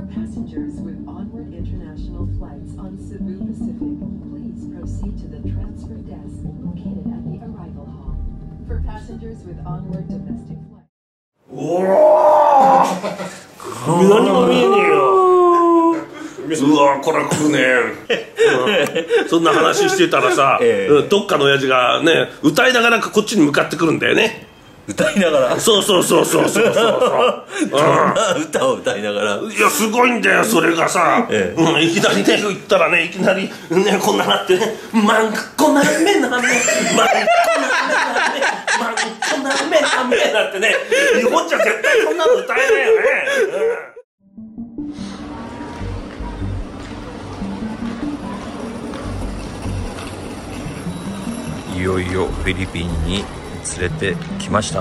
passengers with onward international flights on Cebu Pacific, please proceed to the transfer desk located at the arrival hall. For passengers with onward domestic flights. おお何も見えねえよ。うわこれ来るねそんな話してたらさ、どっかの親父がね歌いながらこっちに向かってくるんだよね。 歌いながら。 そうどんな歌を歌いながら。 いやすごいんだよそれがさ、いきなりね言ったらねいきなりねこんななってねまんこなめなめまんこなめなめまんこなめなめなんてね日本じゃ絶対そんなの歌えないよね。 いよいよフィリピンに連れてきました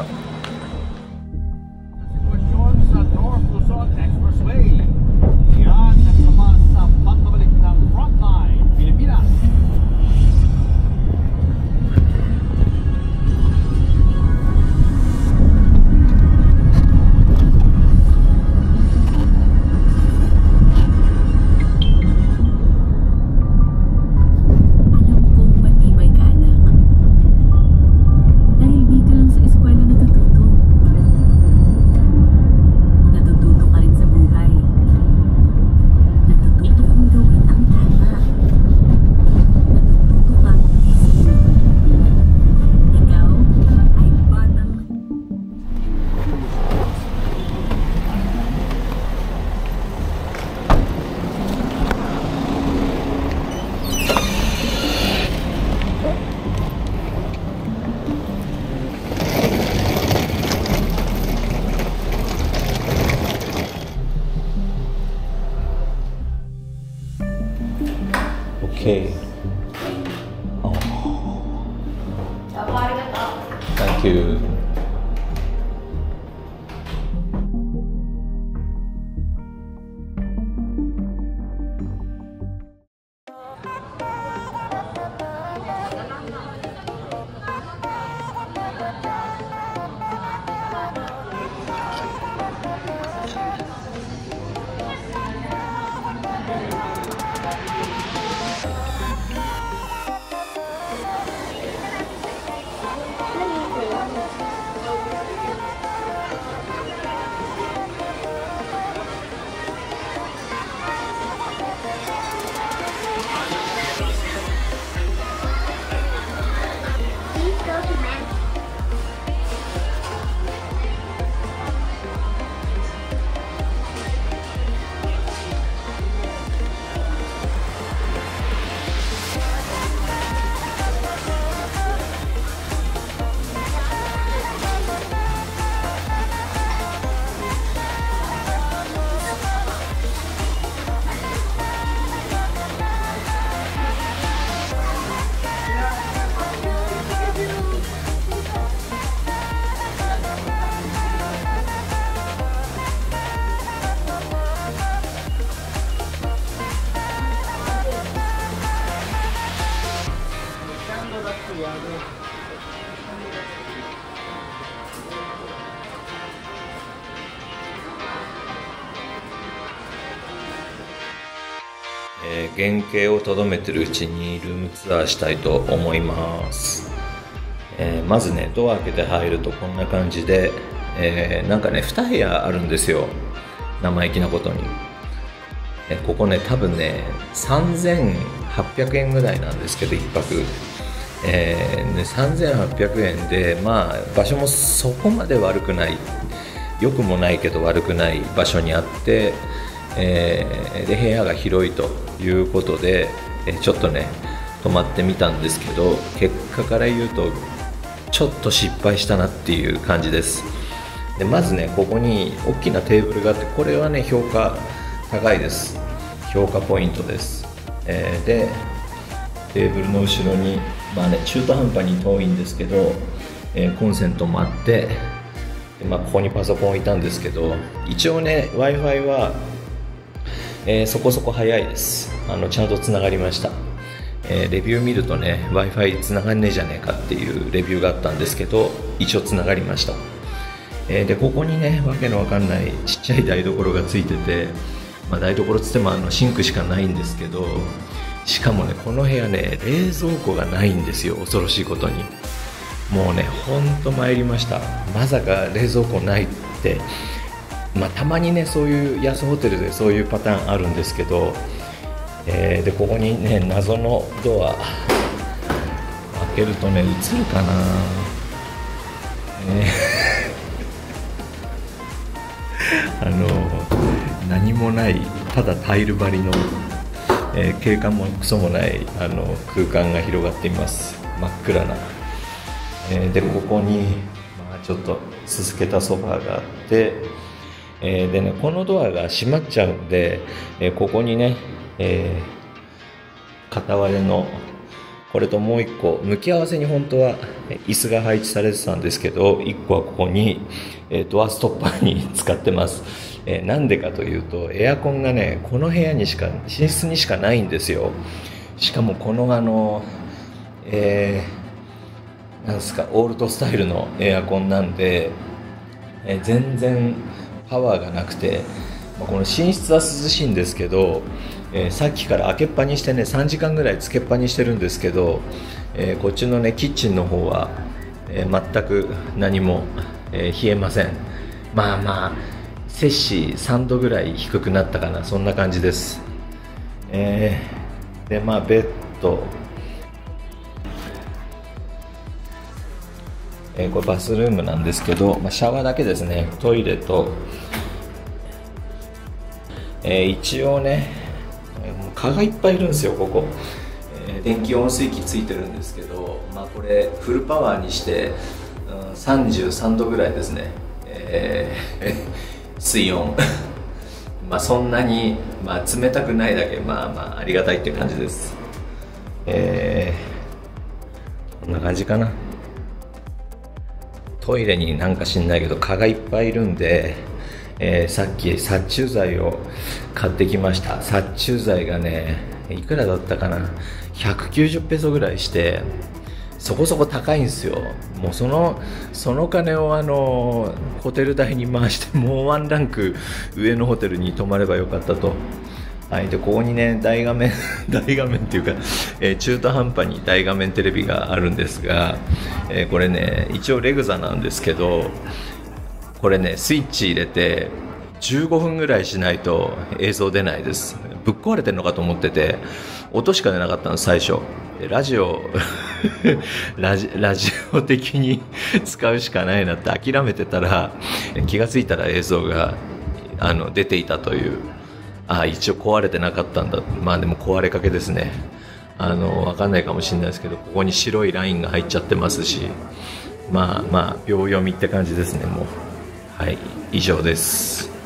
。Okay. Oh. Thank you. Santiago. 原型をとどめてるうちにルームツアーしたいと思います。まずね、ドア開けて入るとこんな感じで、なんかね2部屋あるんですよ、生意気なことに。ここね多分ね3800円ぐらいなんですけど1泊、3800円でまあ場所もそこまで悪くない、良くもないけど悪くない場所にあって、で部屋が広いということで、ちょっとね泊まってみたんですけど、結果から言うとちょっと失敗したなっていう感じです。でまずねここに大きなテーブルがあって、これはね評価高いです。評価ポイントです。でテーブルの後ろにまあね中途半端に遠いんですけど、コンセントもあって、ここにパソコン置いたんですけど、一応ね Wi-Fi は、そこそこ早いです。ちゃんとつながりました。レビュー見るとね Wi-Fi つながんねえじゃねえかっていうレビューがあったんですけど、一応つながりました。でここにねわけのわかんないちっちゃい台所がついてて、 台所つってもシンクしかないんですけど、しかもねこの部屋ね冷蔵庫がないんですよ、恐ろしいことに。もうねほんと参りました。まさか冷蔵庫ないって、たまにねそういう安ホテルでそういうパターンあるんですけど、でここにね謎のドア開けるとね映るかな、何もないただタイル張りの、景観もクソもない空間が広がっています。真っ暗な、でここに、ちょっとすすけたソファーがあって、でねこのドアが閉まっちゃうんで、ここにね、片割れのこれともう一個向き合わせに本当は椅子が配置されてたんですけど、一個はここにドアストッパーに使ってます。なんでかというとエアコンがねこの部屋にしか、寝室にしかないんですよ。しかもこのなんですかオールドスタイルのエアコンなんで、全然パワーがなくて、この寝室は涼しいんですけど、さっきから開けっぱにしてね3時間ぐらいつけっぱにしてるんですけど、こっちのねキッチンの方は、全く何も、冷えません。摂氏3度ぐらい低くなったかな、そんな感じです。でベッド、これバスルームなんですけど、シャワーだけですね。トイレと、一応ね蚊がいっぱいいるんですよここ。電気温水器ついてるんですけど、これフルパワーにして、33度ぐらいですね、水温そんなに、冷たくないだけありがたいって感じです。こんな感じかな。トイレになんか知んないけど蚊がいっぱいいるんで、さっき殺虫剤を買ってきました。殺虫剤がねいくらだったかな、190ペソぐらいして、そこそこ高いんですよ。もうその金をホテル代に回して、もうワンランク上のホテルに泊まればよかったと。でここにね大画面っていうか、中途半端に大画面テレビがあるんですが、これね一応レグザなんですけど、これねスイッチ入れて15分ぐらいしないと映像出ないです。ぶっ壊れてるのかと思ってて、音しか出なかったの最初。ラジオ的に使うしかないなって諦めてたら、気がついたら映像が出ていたという。一応壊れてなかったんだ。でも壊れかけですね。わかんないかもしれないですけど、ここに白いラインが入っちゃってますし、秒読みって感じですね。もう以上です。